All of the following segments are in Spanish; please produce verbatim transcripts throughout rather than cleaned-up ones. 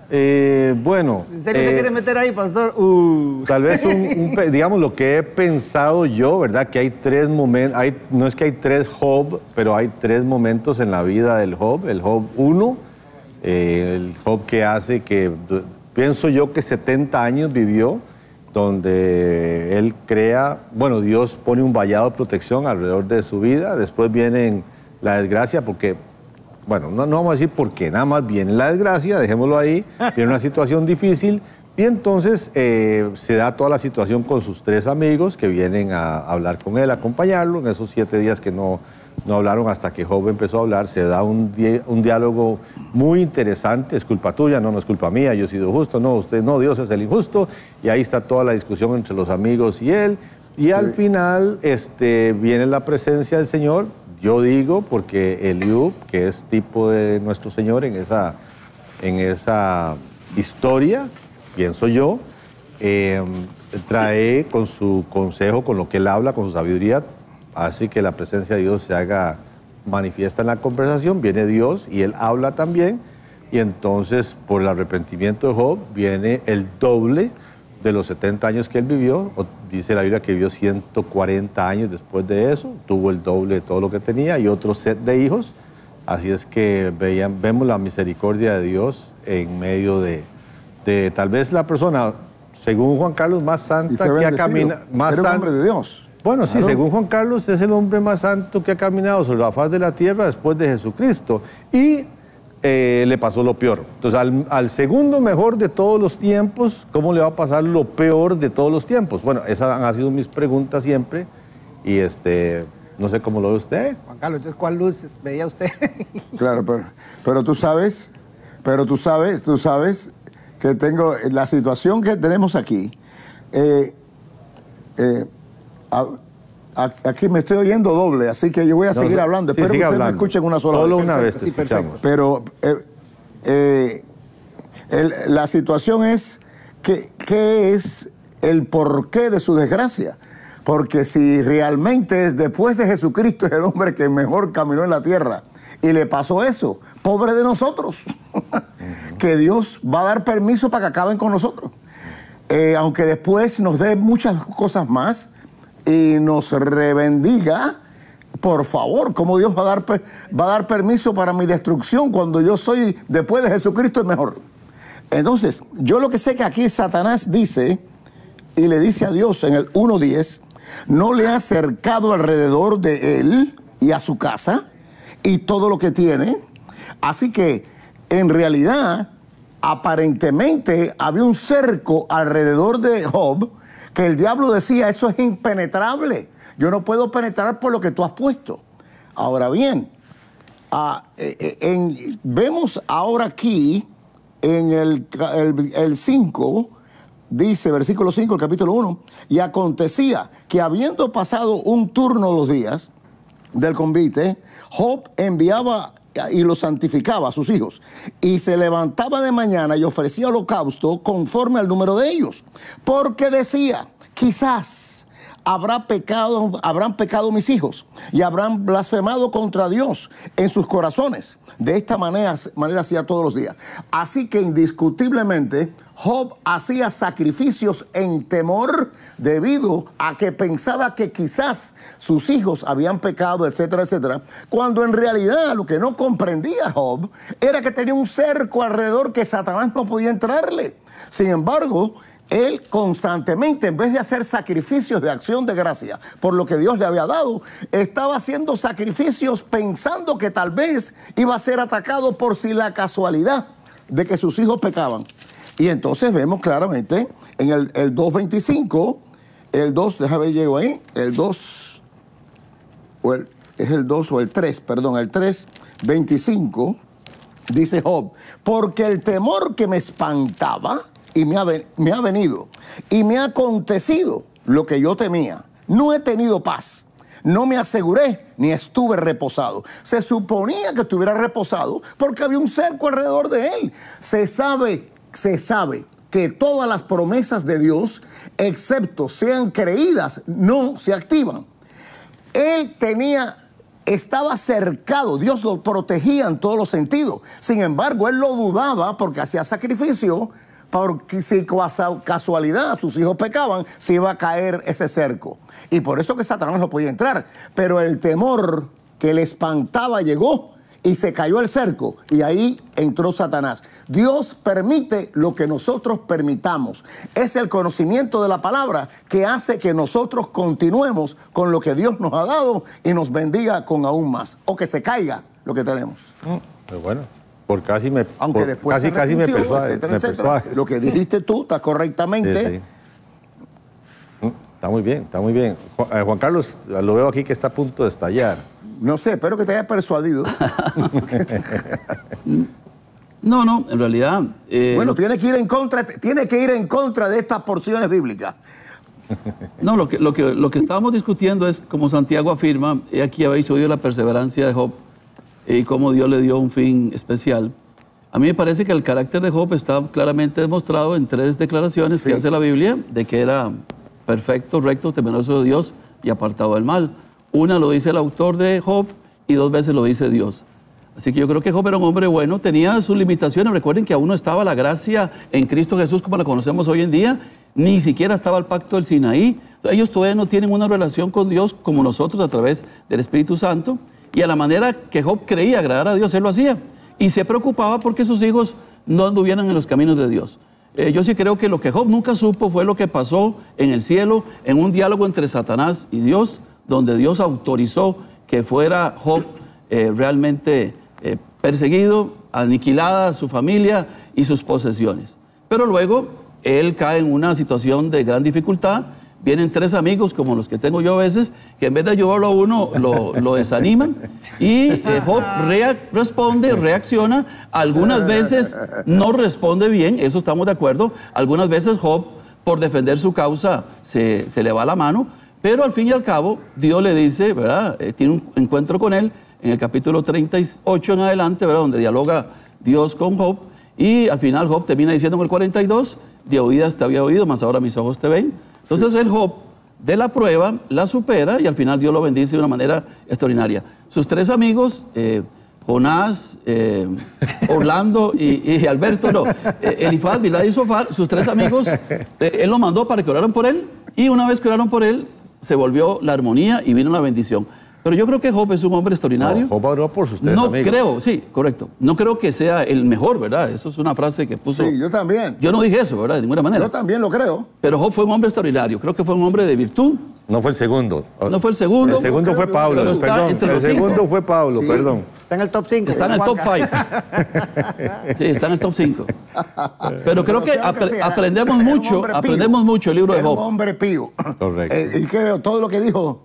Eh, bueno. ¿En serio eh, se quiere meter ahí, pastor? Uh. Tal vez, un, un, digamos, lo que he pensado yo, ¿verdad? Que hay tres momentos, hay, no es que hay tres Job, pero hay tres momentos en la vida del Job. El Job uno, eh, el Job que hace que, pienso yo que setenta años vivió, donde él crea, bueno, Dios pone un vallado de protección alrededor de su vida. Después viene la desgracia, porque, bueno, no, no vamos a decir por qué, nada más viene la desgracia, dejémoslo ahí, viene una situación difícil, y entonces eh, se da toda la situación con sus tres amigos que vienen a hablar con él, a acompañarlo. En esos siete días que no, no hablaron hasta que Job empezó a hablar, se da un, di un diálogo muy interesante. Es culpa tuya, no, no es culpa mía, yo he sido justo, no, usted no, Dios es el injusto. Y ahí está toda la discusión entre los amigos y él. Y al final este, viene la presencia del Señor, yo digo, porque Eliú, que es tipo de nuestro Señor en esa, en esa historia, pienso yo, eh, trae con su consejo, con lo que él habla, con su sabiduría, hace que la presencia de Dios se haga manifiesta en la conversación. Viene Dios y él habla también, y entonces por el arrepentimiento de Job viene el doble de los setenta años que él vivió. Dice la Biblia que vivió ciento cuarenta años después de eso, tuvo el doble de todo lo que tenía y otro set de hijos. Así es que veían, vemos la misericordia de Dios en medio de, de tal vez la persona, según Juan Carlos, más santa que ha caminado. Era un hombre de Dios. Bueno, sí, claro. Según Juan Carlos, es el hombre más santo que ha caminado sobre la faz de la tierra después de Jesucristo. Y eh, le pasó lo peor. Entonces, al, al segundo mejor de todos los tiempos, ¿cómo le va a pasar lo peor de todos los tiempos? Bueno, esas han sido mis preguntas siempre. Y este, no sé cómo lo ve usted. Juan Carlos, entonces, ¿cuál luz veía usted? Claro, pero, pero tú sabes, pero tú sabes, tú sabes que tengo la situación que tenemos aquí. Eh, eh, A, a, aquí me estoy oyendo doble, así que yo voy a no, seguir hablando. Sí, Espero que ustedes hablando. me escuchen una sola Solo vez. una vez te sí, escuchamos. Pero eh, eh, el, la situación es que, ¿qué es el porqué de su desgracia? Porque si realmente después de Jesucristo es el hombre que mejor caminó en la tierra y le pasó eso, pobre de nosotros, uh-huh. que Dios va a dar permiso para que acaben con nosotros. Eh, aunque después nos dé muchas cosas más y nos rebendiga, por favor, ¿cómo Dios va a dar, va a dar permiso para mi destrucción cuando yo soy, después de Jesucristo, el mejor? Entonces, yo lo que sé que aquí Satanás dice, y le dice a Dios en el uno diez, no le ha cercado alrededor de él y a su casa y todo lo que tiene. Así que, en realidad, aparentemente había un cerco alrededor de Job que el diablo decía, eso es impenetrable. Yo no puedo penetrar por lo que tú has puesto. Ahora bien, uh, en, vemos ahora aquí en el cinco, dice, versículo cinco, el capítulo uno, y acontecía que habiendo pasado un turno los días del convite, Job enviaba y lo santificaba a sus hijos, y se levantaba de mañana y ofrecía holocausto conforme al número de ellos, porque decía, quizás habrá pecado, habrán pecado mis hijos y habrán blasfemado contra Dios en sus corazones. De esta manera, manera hacía todos los días. Así que indiscutiblemente Job hacía sacrificios en temor debido a que pensaba que quizás sus hijos habían pecado, etcétera, etcétera, cuando en realidad lo que no comprendía Job era que tenía un cerco alrededor que Satanás no podía entrarle. Sin embargo, él constantemente, en vez de hacer sacrificios de acción de gracia por lo que Dios le había dado, estaba haciendo sacrificios pensando que tal vez iba a ser atacado por si la casualidad de que sus hijos pecaban. Y entonces vemos claramente en el, el dos veinticinco, el dos, déjame ver, llego ahí, el dos, o el, es el dos o el tres, perdón, el tres veinticinco, dice Job, porque el temor que me espantaba y me ha, me ha venido y me ha acontecido lo que yo temía, no he tenido paz. No me aseguré ni estuve reposado. Se suponía que estuviera reposado porque había un cerco alrededor de él. Se sabe, se sabe que todas las promesas de Dios, excepto sean creídas, no se activan. Él tenía estaba cercado, Dios lo protegía en todos los sentidos. Sin embargo, él lo dudaba porque hacía sacrificio, porque si casualidad sus hijos pecaban, se iba a caer ese cerco. Y por eso que Satanás no podía entrar. Pero el temor que le espantaba llegó y se cayó el cerco, y ahí entró Satanás. Dios permite lo que nosotros permitamos. Es el conocimiento de la palabra que hace que nosotros continuemos con lo que Dios nos ha dado y nos bendiga con aún más. O que se caiga lo que tenemos. Pero bueno, por casi me, Aunque por después casi, casi me persuades. etcétera, Me etcétera. persuades. Lo que dijiste tú está correctamente. Sí, sí. Está muy bien, está muy bien. Juan, eh, Juan Carlos, lo veo aquí que está a punto de estallar. No sé, espero que te haya persuadido. No, no, en realidad... Eh, bueno, lo, tiene que ir en contra, tiene que ir en contra de estas porciones bíblicas. No, lo que, lo, que, lo que estábamos discutiendo es, como Santiago afirma, he aquí habéis oído la perseverancia de Job y cómo Dios le dio un fin especial. A mí me parece que el carácter de Job está claramente demostrado en tres declaraciones Sí. que hace la Biblia, de que era perfecto, recto, temeroso de Dios y apartado del mal. Una lo dice el autor de Job y dos veces lo dice Dios. Así que yo creo que Job era un hombre bueno, tenía sus limitaciones. Recuerden que aún no estaba la gracia en Cristo Jesús como la conocemos hoy en día, ni siquiera estaba el pacto del Sinaí. Ellos todavía no tienen una relación con Dios como nosotros a través del Espíritu Santo. Y a la manera que Job creía agradar a Dios, él lo hacía. Y se preocupaba porque sus hijos no anduvieran en los caminos de Dios. Eh, yo sí creo que lo que Job nunca supo fue lo que pasó en el cielo, en un diálogo entre Satanás y Dios, donde Dios autorizó que fuera Job eh, realmente eh, perseguido, aniquilada su familia y sus posesiones. Pero luego él cae en una situación de gran dificultad. Vienen tres amigos, como los que tengo yo a veces, que en vez de ayudarlo a uno, lo, lo desaniman. Y eh, Job rea- responde, reacciona. Algunas veces no responde bien, eso estamos de acuerdo. Algunas veces Job, por defender su causa, se, se le va la mano. Pero al fin y al cabo, Dios le dice, ¿verdad? Eh, tiene un encuentro con él en el capítulo treinta y ocho en adelante, ¿verdad? Donde dialoga Dios con Job. Y al final Job termina diciendo en el cuarenta y dos, de oídas te había oído, mas ahora mis ojos te ven. Entonces sí. El Job de la prueba la supera y al final Dios lo bendice de una manera extraordinaria. Sus tres amigos, eh, Jonás, eh, Orlando y, y Alberto, no, eh, Elifaz, Bildad y Zofar, sus tres amigos, eh, él los mandó para que oraran por él y una vez que oraron por él, se volvió la armonía y vino la bendición. Pero yo creo que Job es un hombre extraordinario. No, Job oró por sus tres No amigos. creo, sí, correcto. No creo que sea el mejor, ¿verdad? Eso es una frase que puso... Sí, yo también. Yo no dije eso, ¿verdad? De ninguna manera. Yo también lo creo. Pero Job fue un hombre extraordinario. Creo que fue un hombre de virtud. No fue el segundo. No fue el segundo. El segundo fue Pablo, Pero está perdón. entre El los segundo cinco. fue Pablo, Sí. perdón. Está en el top cinco. Está en el top cinco. Sí, está en el top cinco. Pero creo que, sea apre- sea, aprendemos era un mucho, hombre pío. aprendemos mucho el libro de Era un Job. hombre pío. Correcto. Eh, y que todo lo que dijo,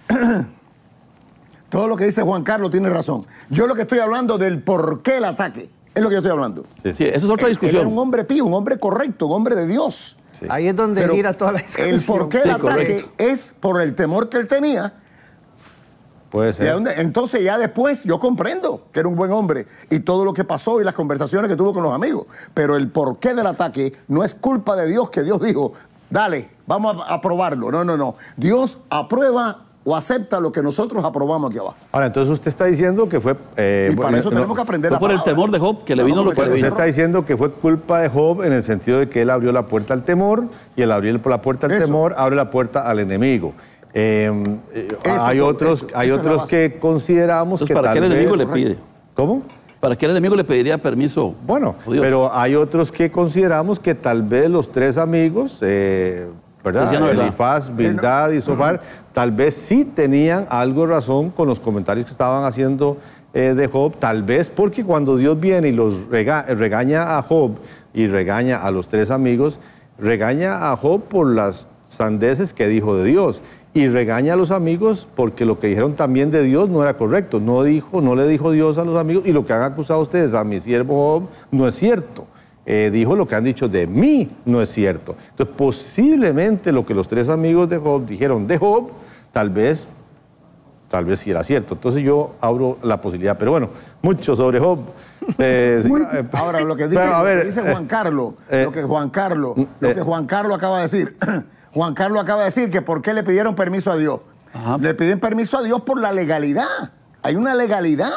todo lo que dice Juan Carlos tiene razón. Yo lo que estoy hablando del por qué el ataque, es lo que yo estoy hablando. Sí, Sí, eso es otra Él era discusión. un hombre pío, un hombre correcto, un hombre de Dios. Sí. Ahí es donde Pero gira toda la discusión. el por qué Sí, el ataque correcto. es por el temor que él tenía. Puede ¿Y a ser. dónde? Entonces ya después yo comprendo que era un buen hombre y todo lo que pasó y las conversaciones que tuvo con los amigos. Pero el porqué del ataque no es culpa de Dios, que Dios dijo, dale, vamos a aprobarlo. No, no, no. Dios aprueba o acepta lo que nosotros aprobamos aquí abajo. Ahora, entonces usted está diciendo que fue... eh, Y para bueno, eso no, tenemos que aprender Fue la por el palabra. temor de Job que le No, vino lo que porque le Usted vino. está diciendo que fue culpa de Job en el sentido de que él abrió la puerta al temor y el abrir la puerta al Eso. temor abre la puerta al enemigo. Eh, eh, Eso, hay todo, otros, eso, hay eso es la otros base. que consideramos Entonces, que ¿para tal qué el enemigo vez- le pide? ¿Cómo? ¿Para qué el enemigo le pediría permiso? Bueno, a Dios? pero hay otros que consideramos que tal vez los tres amigos, eh, ¿verdad? Decían la verdad. Elifaz, Bildad y Zofar, tal vez sí tenían algo de razón con los comentarios que estaban haciendo eh, de Job, tal vez porque cuando Dios viene y los rega- regaña a Job y regaña a los tres amigos, regaña a Job por las sandeces que dijo de Dios. Y regaña a los amigos porque lo que dijeron también de Dios no era correcto. No dijo, no le dijo Dios a los amigos y lo que han acusado ustedes a mi siervo Job no es cierto. Eh, dijo lo que han dicho de mí no es cierto. Entonces posiblemente lo que los tres amigos de Job dijeron de Job, tal vez, tal vez sí era cierto. Entonces yo abro la posibilidad. Pero bueno, mucho sobre Job. Eh, sí, eh, Ahora, lo que dice, pero, a lo que ver, dice Juan Carlos, eh, lo que Juan Carlos, lo eh, que Juan Carlos acaba de decir. Juan Carlos acaba de decir que por qué le pidieron permiso a Dios. Ajá. Le piden permiso a Dios por la legalidad. hay una legalidad.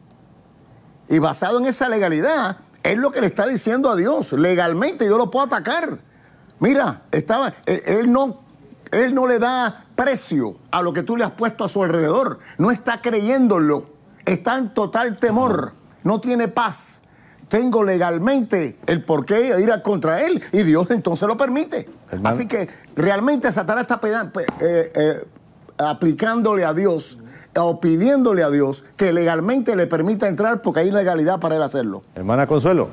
Y basado en esa legalidad, es lo que le está diciendo a Dios. Legalmente yo lo puedo atacar. Mira, estaba, él, él, no, él no le da precio a lo que tú le has puesto a su alrededor. No está creyéndolo. Está en total temor. No tiene paz. Tengo legalmente el por qué ir contra él y Dios entonces lo permite. Hermano. Así que realmente Satanás está eh, eh, aplicándole a Dios o pidiéndole a Dios que legalmente le permita entrar porque hay legalidad para él hacerlo. Hermana Consuelo.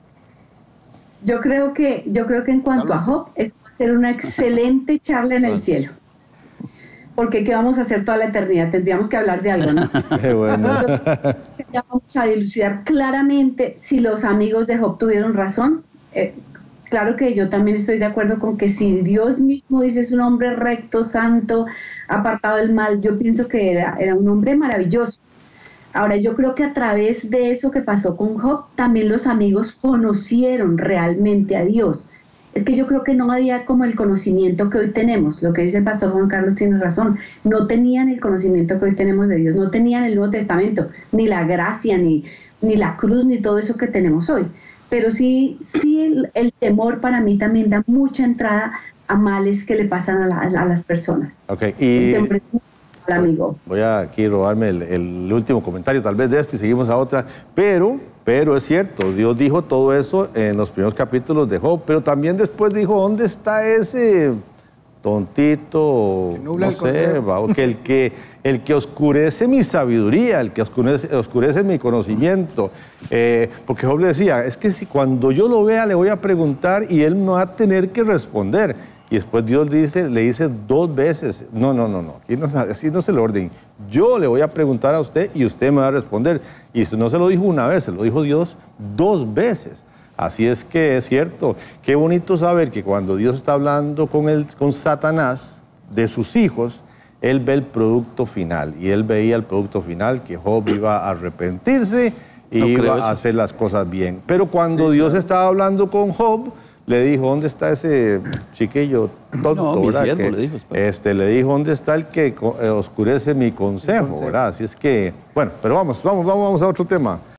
Yo creo que, yo creo que en cuanto Salud. a Job, es hacer una excelente charla en el bueno. cielo. Porque ¿qué vamos a hacer toda la eternidad? Tendríamos que hablar de algo, ¿no? Qué bueno. Entonces, ya vamos a dilucidar claramente si los amigos de Job tuvieron razón. Eh, claro que yo también estoy de acuerdo con que si Dios mismo dice es un hombre recto, santo, apartado del mal, yo pienso que era, era un hombre maravilloso. Ahora, yo creo que a través de eso que pasó con Job, también los amigos conocieron realmente a Dios. Es que yo creo que no había como el conocimiento que hoy tenemos. Lo que dice el pastor Juan Carlos tiene razón. No tenían el conocimiento que hoy tenemos de Dios. No tenían el Nuevo Testamento, ni la gracia, ni, ni la cruz, ni todo eso que tenemos hoy. Pero sí, sí el, el temor para mí también da mucha entrada a males que le pasan a, la, a las personas. Ok, y... al amigo. Voy a aquí robarme el, el último comentario tal vez de este y seguimos a otra. Pero... Pero es cierto, Dios dijo todo eso en los primeros capítulos de Job, pero también después dijo, ¿dónde está ese tontito, no sé, que el que el que oscurece mi sabiduría, el que oscurece, oscurece mi conocimiento? Eh, porque Job le decía, es que si cuando yo lo vea le voy a preguntar y él me va a tener que responder. Y después Dios dice, le dice dos veces, no, no, no, no, aquí no, así no es el orden. Yo le voy a preguntar a usted y usted me va a responder. Y no se lo dijo una vez, se lo dijo Dios dos veces. Así es que es cierto. Qué bonito saber que cuando Dios está hablando con, el, con Satanás de sus hijos, él ve el producto final. Y él veía el producto final, que Job iba a arrepentirse y no iba a hacer las cosas bien. Pero cuando sí, Dios claro. estaba hablando con Job, le dijo, ¿dónde está ese chiquillo tonto? No, mi siervo, que, le dijo. este, le dijo, ¿dónde está el que oscurece mi consejo? Mi consejo. ¿Verdad? Así es que, bueno, pero vamos, vamos, vamos a otro tema.